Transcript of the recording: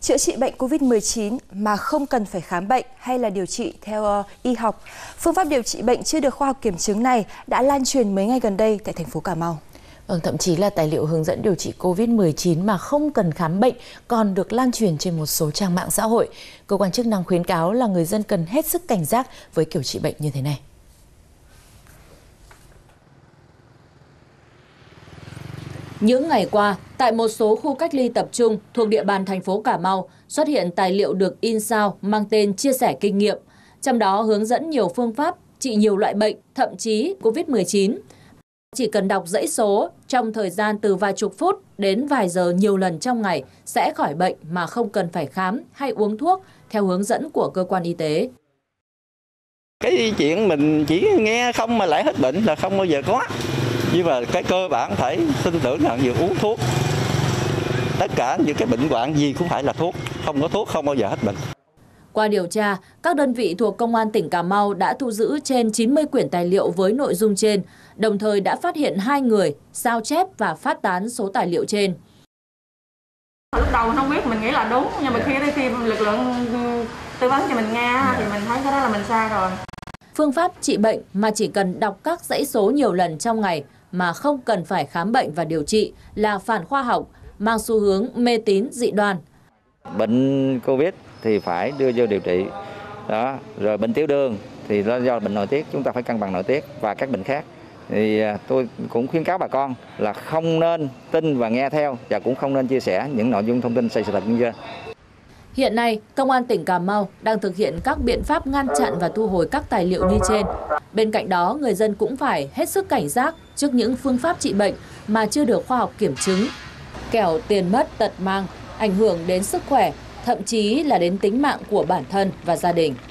chữa trị bệnh COVID-19 mà không cần phải khám bệnh hay là điều trị theo y học. Phương pháp điều trị bệnh chưa được khoa học kiểm chứng này đã lan truyền mấy ngày gần đây tại thành phố Cà Mau. Thậm chí là tài liệu hướng dẫn điều trị COVID-19 mà không cần khám bệnh còn được lan truyền trên một số trang mạng xã hội. Cơ quan chức năng khuyến cáo là người dân cần hết sức cảnh giác với kiểu trị bệnh như thế này. Những ngày qua, tại một số khu cách ly tập trung thuộc địa bàn thành phố Cà Mau xuất hiện tài liệu được in sao mang tên chia sẻ kinh nghiệm, trong đó hướng dẫn nhiều phương pháp trị nhiều loại bệnh, thậm chí COVID-19. Chỉ cần đọc dãy số trong thời gian từ vài chục phút đến vài giờ nhiều lần trong ngày sẽ khỏi bệnh mà không cần phải khám hay uống thuốc theo hướng dẫn của cơ quan y tế. Cái chuyện mình chỉ nghe không mà lại hết bệnh là không bao giờ có. Nhưng mà cái cơ bản phải tin tưởng là nhiều uống thuốc. Tất cả những cái bệnh hoạn gì cũng phải là thuốc. Không có thuốc không bao giờ hết bệnh. Qua điều tra, các đơn vị thuộc Công an tỉnh Cà Mau đã thu giữ trên 90 quyển tài liệu với nội dung trên, đồng thời đã phát hiện 2 người sao chép và phát tán số tài liệu trên. Lúc đầu không biết, mình nghĩ là đúng, nhưng mà khi lực lượng tư vấn cho mình nghe thì mình thấy cái đó là mình sai rồi. Phương pháp trị bệnh mà chỉ cần đọc các dãy số nhiều lần trong ngày mà không cần phải khám bệnh và điều trị là phản khoa học, mang xu hướng mê tín dị đoan. Bệnh Covid thì phải đưa vô điều trị. Đó, rồi bệnh tiểu đường thì do bệnh nội tiết, chúng ta phải cân bằng nội tiết và các bệnh khác. Thì tôi cũng khuyến cáo bà con là không nên tin và nghe theo và cũng không nên chia sẻ những nội dung thông tin sai sự thật như trên. Hiện nay, Công an tỉnh Cà Mau đang thực hiện các biện pháp ngăn chặn và thu hồi các tài liệu như trên. Bên cạnh đó, người dân cũng phải hết sức cảnh giác trước những phương pháp trị bệnh mà chưa được khoa học kiểm chứng, kẻo tiền mất tật mang, ảnh hưởng đến sức khỏe, thậm chí là đến tính mạng của bản thân và gia đình.